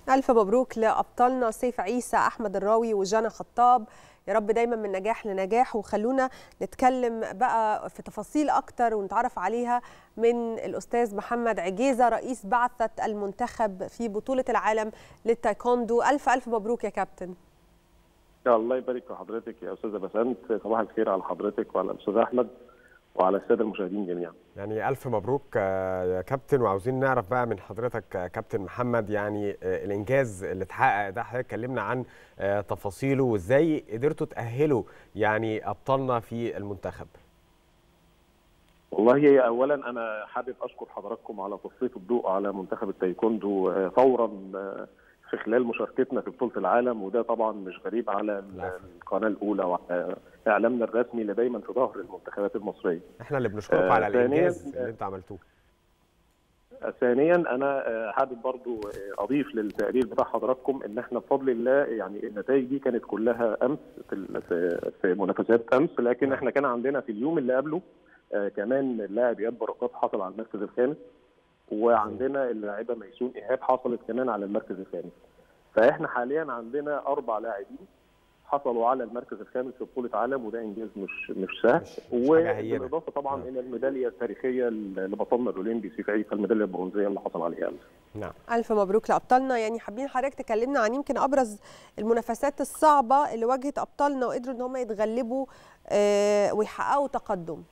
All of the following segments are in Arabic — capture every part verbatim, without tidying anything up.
ألف مبروك لأبطالنا سيف عيسى، أحمد الراوي وجانا خطاب. يا رب دايما من نجاح لنجاح. وخلونا نتكلم بقى في تفاصيل أكتر ونتعرف عليها من الأستاذ محمد عجيزة رئيس بعثة المنتخب في بطولة العالم للتايكوندو. ألف ألف مبروك يا كابتن. يا الله يبارك في حضرتك يا أستاذة بسنت، صباح الخير على حضرتك وعلى الأستاذ أحمد وعلى السادة المشاهدين جميعا. يعني ألف مبروك يا كابتن، وعاوزين نعرف بقى من حضرتك كابتن محمد يعني الإنجاز اللي اتحقق ده، حضرتك اتكلمنا عن تفاصيله وإزاي قدرتوا تأهلوا يعني أبطالنا في المنتخب. والله أولا أنا حابب أشكر حضراتكم على تسليط الضوء على منتخب التايكوندو فورا في خلال مشاركتنا في بطولة العالم، وده طبعا مش غريب على القناة الأولى وعلى إعلامنا الرسمي اللي دايما في ظهر المنتخبات المصرية. احنا اللي بنشكركم آه على الإنجاز اللي انتوا عملتوه. آه ثانيا أنا آه حابب برضو أضيف للتقرير بتاع حضراتكم إن احنا بفضل الله يعني النتائج دي كانت كلها أمس في في منافسات أمس، لكن احنا كان عندنا في اليوم اللي قبله آه كمان اللاعب إياد بركات حصل على المركز الخامس، وعندنا اللاعبه ميسون ايهاب حصلت كمان على المركز الخامس. فاحنا حاليا عندنا اربع لاعبين حصلوا على المركز الخامس في بطوله عالم، وده انجاز مش مش سهل. وبالاضافه طبعا نعم. الى الميداليه التاريخيه لبطلنا الاولمبي سيف عيسى، الميداليه البرونزيه اللي حصل عليها امس. نعم. الف مبروك لابطالنا. يعني حابين حضرتك تكلمنا عن يمكن ابرز المنافسات الصعبه اللي واجهت ابطالنا وقدروا ان هم يتغلبوا آه ويحققوا تقدم.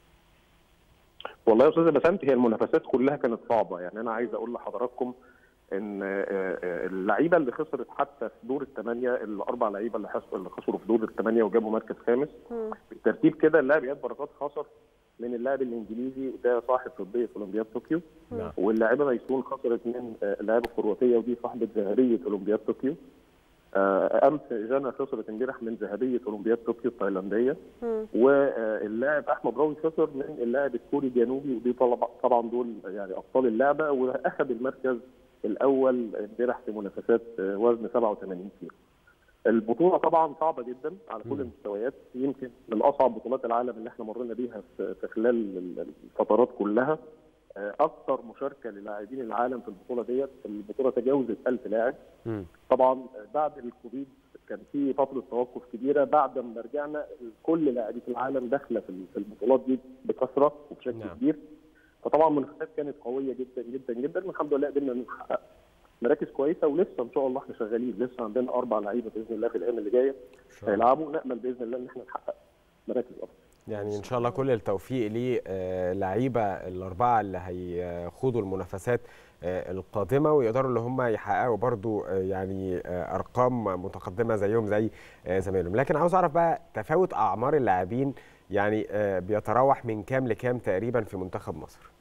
والله يا استاذه بسنت هي المنافسات كلها كانت صعبه، يعني انا عايز اقول لحضراتكم ان اللعيبه اللي خسرت حتى في دور الثمانيه، الاربع لعيبه اللي اللي خسروا في دور الثمانيه وجابوا مركز خامس بالترتيب كده. اللاعب اياد بركات خسر من اللاعب الانجليزي وده صاحب فضيه اولمبياد طوكيو، واللاعبه ميسون خسرت من اللاعبه الكرواتيه ودي صاحبه ذهبيه اولمبياد طوكيو. امس جانا خسرت امبارح من ذهبيه اولمبياد طوكيو التايلانديه، واللاعب احمد راوي خسر من اللاعب الكوري الجنوبي، ودي طبعا دول يعني ابطال اللعبه، واخذ المركز الاول امبارح في منافسات وزن سبعة وثمانين كيلو. البطوله طبعا صعبه جدا على كل المستويات، يمكن من اصعب بطولات العالم اللي احنا مرينا بيها في خلال الفترات كلها. اكثر مشاركه للاعبين العالم في البطوله ديت، البطوله تجاوزت ألف لاعب. طبعا بعد الكوفيد كان في فتره توقف كبيره، بعد ما رجعنا كل لاعبي العالم داخله في البطولات دي بكثره وبشكل نعم. كبير. فطبعا المنافسات كانت قويه جدا جدا جدا، والحمد لله قدرنا نحقق مراكز كويسه، ولسه ان شاء الله احنا شغالين، لسه عندنا اربع لعيبه باذن الله في الايام اللي جايه هيلعبوا، نامل باذن الله ان احنا نحقق مراكز افضل. يعني ان شاء الله كل التوفيق للعيبه الاربعه اللي هيخوضوا المنافسات القادمه ويقدروا اللي هم يحققوا برضو يعني ارقام متقدمه زيهم زي زمايلهم. لكن عاوز اعرف بقى تفاوت اعمار اللاعبين يعني بيتراوح من كام لكام تقريبا في منتخب مصر؟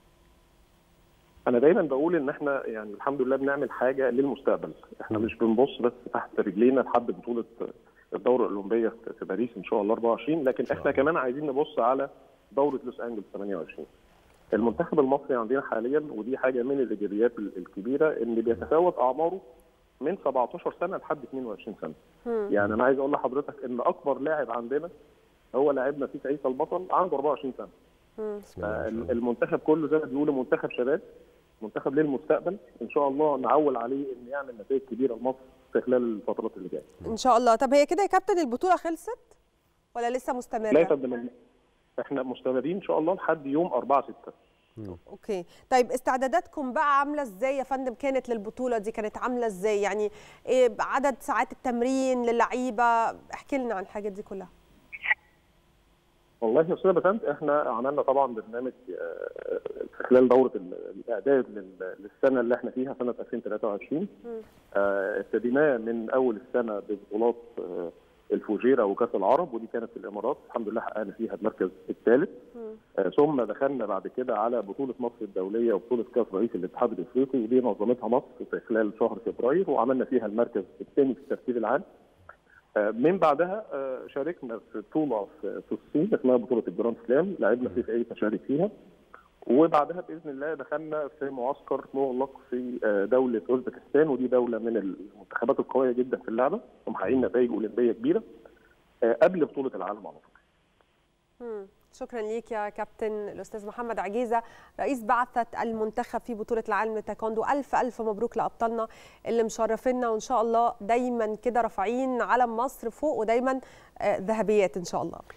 انا دايما بقول ان احنا يعني الحمد لله بنعمل حاجه للمستقبل، احنا مش بنبص بس تحت رجلينا لحد بطوله الدوره الاولمبيه في باريس ان شاء الله أربعة وعشرين، لكن احنا كمان عايزين نبص على دوره لوس انجلوس ثمانية وعشرين. المنتخب المصري عندنا حاليا، ودي حاجه من الايجابيات الكبيره، ان بيتفاوت اعماره من سبعتاشر سنه لحد اثنين وعشرين سنه. يعني انا عايز اقول لحضرتك ان اكبر لاعب عندنا هو لاعبنا سيف عيسى البطل، عنده أربعة وعشرين سنه. المنتخب كله زي ما بيقولوا منتخب شباب، منتخب للمستقبل، ان شاء الله نعول عليه ان يعمل نتائج كبيره لمصر في خلال الفترات اللي جايه ان شاء الله. طب هي كده يا كابتن البطوله خلصت ولا لسه مستمره؟ لا يا فندم، احنا مستمرين ان شاء الله لحد يوم أربعة ستة. اوكي. طيب استعداداتكم بقى عامله ازاي يا فندم؟ كانت للبطوله دي كانت عامله ازاي؟ يعني إيه عدد ساعات التمرين للعيبه؟ احكي لنا عن الحاجات دي كلها. والله يا استاذه بسنت احنا عملنا طبعا برنامج في خلال دوره الاعداد للسنه اللي احنا فيها سنه ألفين وثلاثة وعشرين. ابتديناه من اول السنه ببطولات الفوجيرا وكاس العرب، ودي كانت في الامارات، الحمد لله حققنا فيها المركز الثالث. ثم دخلنا بعد كده على بطوله مصر الدوليه وبطوله كاس رئيس الاتحاد الافريقي، ودي نظمتها مصر في خلال شهر فبراير، وعملنا فيها المركز الثاني في الترتيب العام. من بعدها شاركنا في بطوله في الصين اسمها بطوله الجراند سلام، لعبنا سيف عيسى شارك فيها، وبعدها باذن الله دخلنا في معسكر مغلق في دوله اوزبكستان، ودي دوله من المنتخبات القويه جدا في اللعبه ومحققين نتائج اولمبيه كبيره قبل بطوله العالم على طول. شكرا ليك يا كابتن الاستاذ محمد عجيزه رئيس بعثه المنتخب في بطوله العالم للتايكوندو. الف الف مبروك لابطالنا اللي مشرفينا، وان شاء الله دايما كده رافعين علم مصر فوق ودايما ذهبيات ان شاء الله.